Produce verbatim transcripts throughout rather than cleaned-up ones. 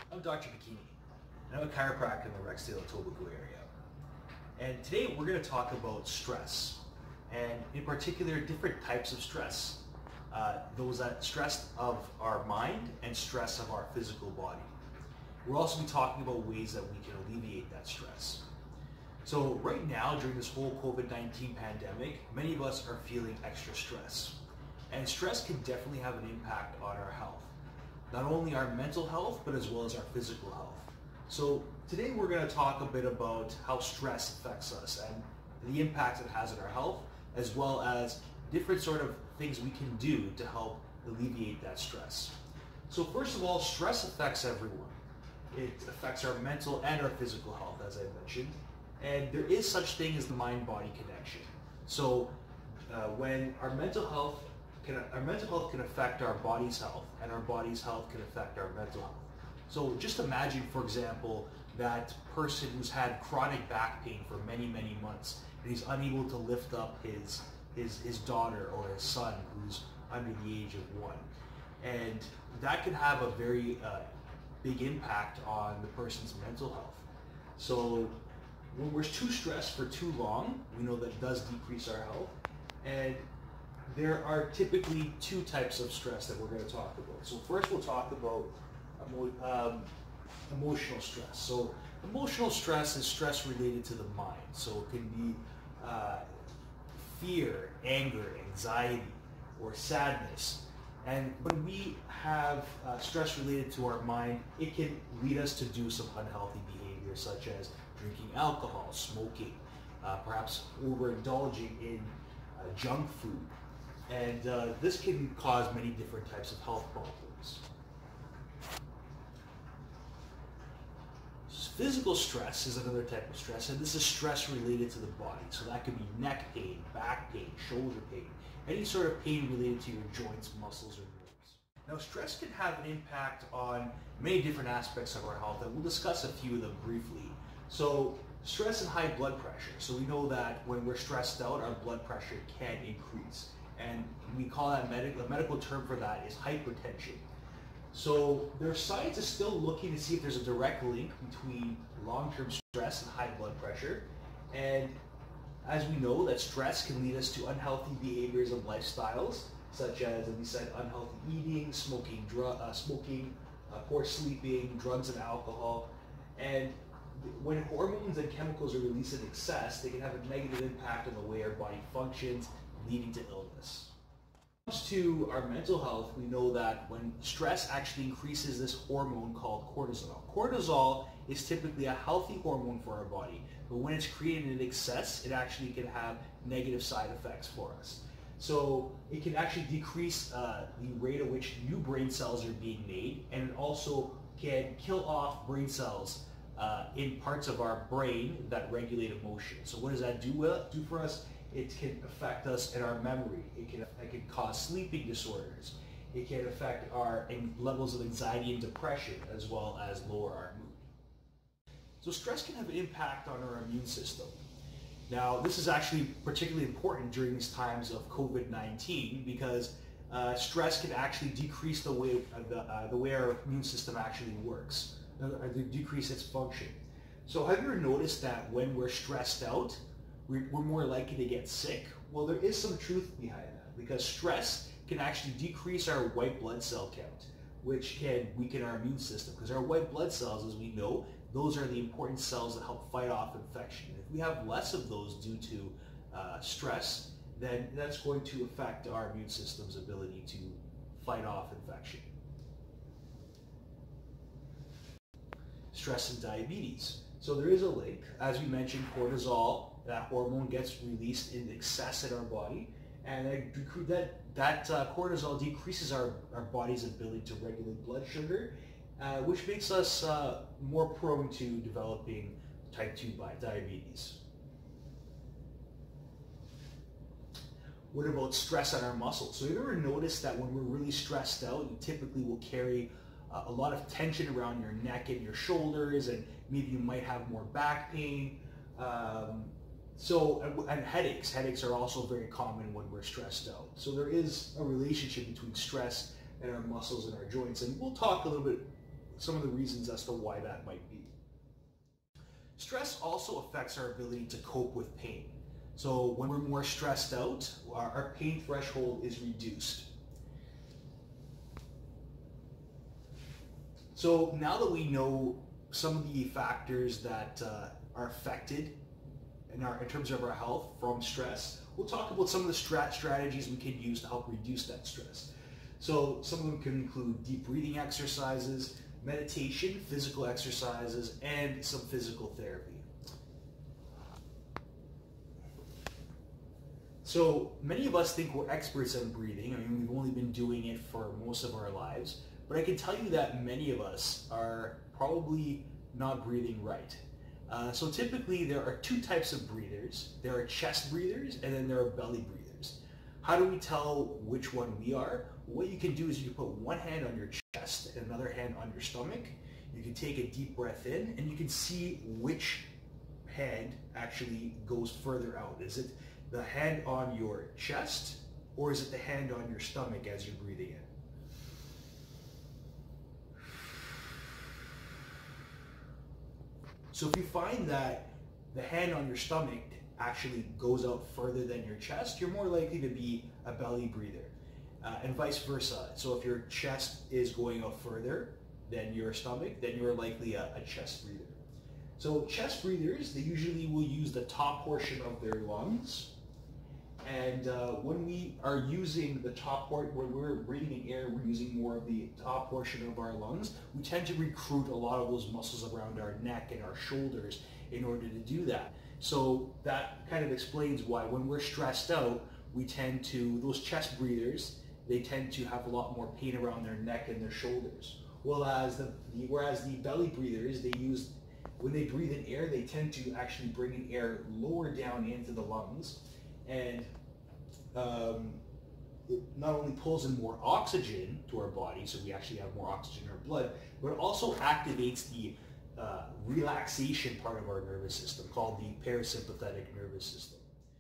I'm Doctor Bikini, and I'm a chiropractor in the Rexdale Etobicoke area. And today we're going to talk about stress, and in particular different types of stress. Uh, those that stress of our mind and stress of our physical body. We'll also be talking about ways that we can alleviate that stress. So right now, during this whole COVID nineteen pandemic, many of us are feeling extra stress. And stress can definitely have an impact on our health. Not only our mental health, but as well as our physical health. So today we're going to talk a bit about how stress affects us and the impact it has on our health, as well as different sort of things we can do to help alleviate that stress. So first of all, stress affects everyone. It affects our mental and our physical health, as I mentioned. And there is such thing as the mind-body connection. So uh, when our mental health can, our mental health can affect our body's health, and our body's health can affect our mental health. So just imagine, for example, that person who's had chronic back pain for many, many months, and he's unable to lift up his his, his daughter or his son who's under the age of one. And that can have a very uh, big impact on the person's mental health. So when we're too stressed for too long, we know that does decrease our health. And there are typically two types of stress that we're going to talk about. So first we'll talk about emo um, emotional stress. So emotional stress is stress related to the mind. So it can be uh, fear, anger, anxiety, or sadness. And when we have uh, stress related to our mind, it can lead us to do some unhealthy behaviors such as drinking alcohol, smoking, uh, perhaps overindulging in uh, junk food. And uh, this can cause many different types of health problems. Physical stress is another type of stress, and this is stress related to the body. So that could be neck pain, back pain, shoulder pain, any sort of pain related to your joints, muscles, or nerves. Now, stress can have an impact on many different aspects of our health, and we'll discuss a few of them briefly. So, stress and high blood pressure. So we know that when we're stressed out, our blood pressure can increase. And we call that, medical, the medical term for that is hypertension. So there's scientists still looking to see if there's a direct link between long-term stress and high blood pressure. And as we know, that stress can lead us to unhealthy behaviors and lifestyles, such as, as we said, unhealthy eating, smoking, drug, uh, smoking, uh, poor sleeping, drugs and alcohol. And when hormones and chemicals are released in excess, they can have a negative impact on the way our body functions, leading to illness. When it comes to our mental health, we know that when stress actually increases this hormone called cortisol. Cortisol is typically a healthy hormone for our body, but when it's created in excess, it actually can have negative side effects for us. So it can actually decrease uh, the rate at which new brain cells are being made, and it also can kill off brain cells uh, in parts of our brain that regulate emotion. So what does that do, uh, do for us? It can affect us in our memory. It can, it can cause sleeping disorders. It can affect our levels of anxiety and depression, as well as lower our mood. So stress can have an impact on our immune system. Now, this is actually particularly important during these times of COVID nineteen because uh, stress can actually decrease the way, uh, the, uh, the way our immune system actually works, uh, decrease its function. So have you ever noticed that when we're stressed out, we're more likely to get sick? Well, there is some truth behind that because stress can actually decrease our white blood cell count, which can weaken our immune system because our white blood cells, as we know, those are the important cells that help fight off infection. If we have less of those due to uh, stress, then that's going to affect our immune system's ability to fight off infection. Stress and diabetes. So there is a link. As we mentioned, cortisol, that hormone gets released in excess in our body, and that, that uh, cortisol decreases our, our body's ability to regulate blood sugar, uh, which makes us uh, more prone to developing type two diabetes. What about stress on our muscles? So have you ever noticed that when we're really stressed out, you typically will carry uh, a lot of tension around your neck and your shoulders, and maybe you might have more back pain. Um, So, and headaches. Headaches are also very common when we're stressed out. So there is a relationship between stress and our muscles and our joints. And we'll talk a little bit some of the reasons as to why that might be. Stress also affects our ability to cope with pain. So when we're more stressed out, our, our pain threshold is reduced. So now that we know some of the factors that uh, are affected in, our, in terms of our health from stress, we'll talk about some of the strat strategies we can use to help reduce that stress. So some of them can include deep breathing exercises, meditation, physical exercises, and some physical therapy. So many of us think we're experts in breathing. I mean, we've only been doing it for most of our lives, but I can tell you that many of us are probably not breathing right. Uh, so typically there are two types of breathers. There are chest breathers and then there are belly breathers. How do we tell which one we are? What you can do is you can put one hand on your chest and another hand on your stomach. You can take a deep breath in and you can see which hand actually goes further out. Is it the hand on your chest or is it the hand on your stomach as you're breathing in? So if you find that the hand on your stomach actually goes out further than your chest, you're more likely to be a belly breather, uh, and vice versa. So if your chest is going out further than your stomach, then you're likely a, a chest breather. So chest breathers, they usually will use the top portion of their lungs. And uh, when we are using the top part, when we're breathing in air, we're using more of the top portion of our lungs. We tend to recruit a lot of those muscles around our neck and our shoulders in order to do that. So that kind of explains why when we're stressed out, we tend to, those chest breathers, they tend to have a lot more pain around their neck and their shoulders. Whereas the, the, whereas the belly breathers, they use, when they breathe in air, they tend to actually bring in air lower down into the lungs. And um, it not only pulls in more oxygen to our body, so we actually have more oxygen in our blood, but it also activates the uh, relaxation part of our nervous system called the parasympathetic nervous system.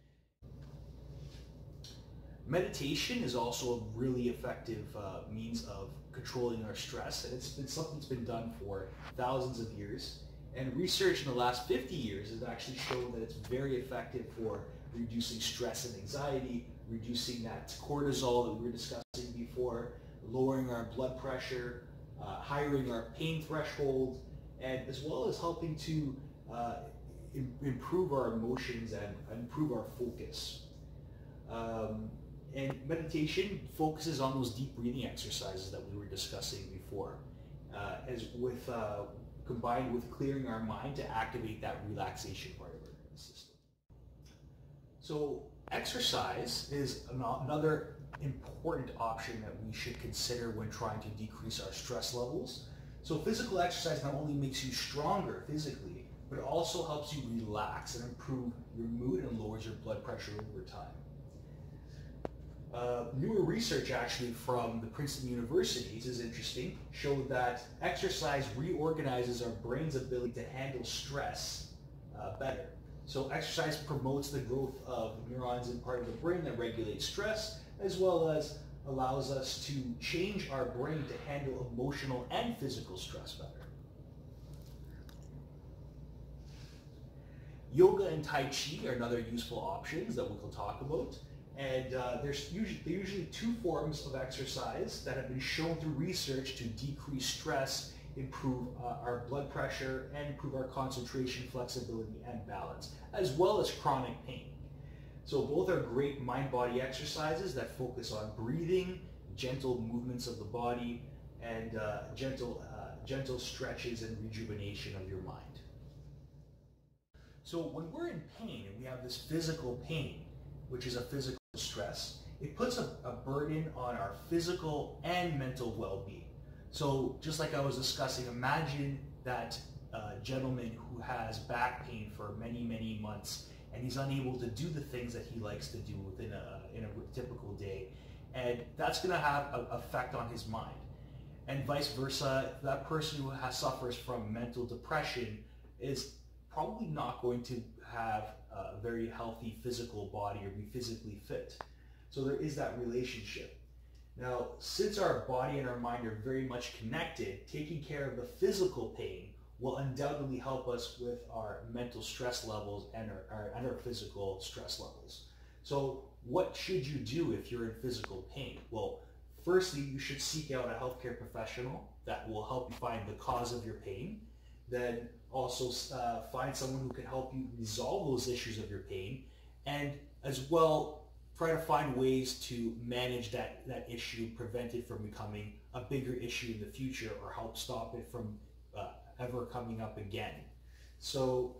Meditation is also a really effective uh, means of controlling our stress, and it's been something that's been done for thousands of years. And research in the last fifty years has actually shown that it's very effective for reducing stress and anxiety, reducing that cortisol that we were discussing before, lowering our blood pressure, uh, higher our pain threshold, and as well as helping to uh, im improve our emotions and improve our focus. Um, and meditation focuses on those deep breathing exercises that we were discussing before, uh, as with uh, combined with clearing our mind to activate that relaxation part of our nervous system. So exercise is another important option that we should consider when trying to decrease our stress levels. So physical exercise not only makes you stronger physically, but it also helps you relax and improve your mood and lowers your blood pressure over time. Uh, newer research actually from the Princeton universities is interesting, showed that exercise reorganizes our brain's ability to handle stress uh, better. So exercise promotes the growth of neurons in part of the brain that regulate stress, as well as allows us to change our brain to handle emotional and physical stress better. Yoga and Tai Chi are another useful options that we will talk about. And uh, there's usually, there are usually two forms of exercise that have been shown through research to decrease stress, improve uh, our blood pressure, and improve our concentration, flexibility, and balance, as well as chronic pain. So both are great mind-body exercises that focus on breathing, gentle movements of the body, and uh, gentle, uh, gentle stretches and rejuvenation of your mind. So when we're in pain and we have this physical pain, which is a physical stress, it puts a, a burden on our physical and mental well-being. So just like I was discussing, imagine that uh, gentleman who has back pain for many, many months and he's unable to do the things that he likes to do within a, in a typical day. And that's going to have an effect on his mind. And vice versa, that person who has, suffers from mental depression is probably not going to have a very healthy physical body or be physically fit. So there is that relationship. Now, since our body and our mind are very much connected, taking care of the physical pain will undoubtedly help us with our mental stress levels and our, our, and our physical stress levels. So what should you do if you're in physical pain? Well, firstly, you should seek out a healthcare professional that will help you find the cause of your pain. Then also uh, find someone who can help you resolve those issues of your pain, and as well try to find ways to manage that, that issue, prevent it from becoming a bigger issue in the future, or help stop it from uh, ever coming up again. So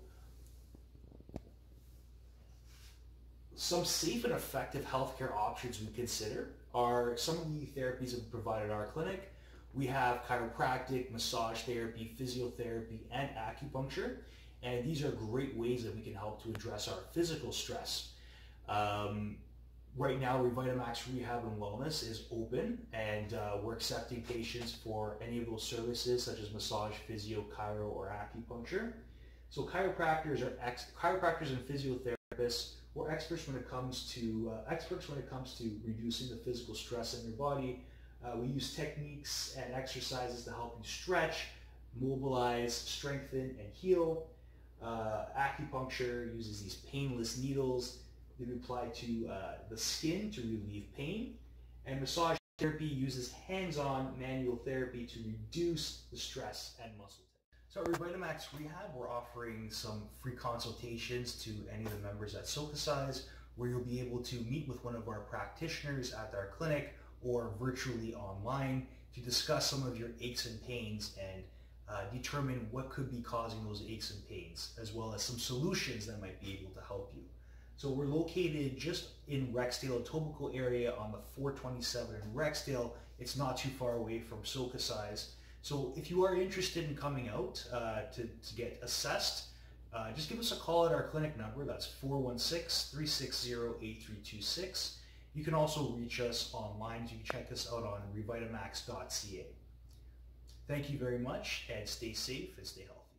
some safe and effective healthcare options we consider are some of the therapies that we provide at our clinic. We have chiropractic, massage therapy, physiotherapy, and acupuncture. And these are great ways that we can help to address our physical stress. Um, right now, Revitamax Rehab and Wellness is open, and uh, we're accepting patients for any of those services, such as massage, physio, chiro, or acupuncture. So chiropractors are ex chiropractors and physiotherapists. We're experts when it comes to uh, experts when it comes to reducing the physical stress in your body. Uh, we use techniques and exercises to help you stretch, mobilize, strengthen, and heal. Uh, acupuncture uses these painless needles that we apply to uh, the skin to relieve pain. And massage therapy uses hands-on manual therapy to reduce the stress and muscle tension. So at Revitamax Rehab, we're offering some free consultations to any of the members at SoCasize, where you'll be able to meet with one of our practitioners at our clinic or virtually online to discuss some of your aches and pains and uh, determine what could be causing those aches and pains, as well as some solutions that might be able to help you. So we're located just in Rexdale, Etobicoke area on the four twenty-seven in Rexdale. It's not too far away from SoCasize. So if you are interested in coming out uh, to, to get assessed, uh, just give us a call at our clinic number. That's four one six, three six zero, eight three two six. You can also reach us online. You can check us out on revitamax dot c a. Thank you very much, and stay safe and stay healthy.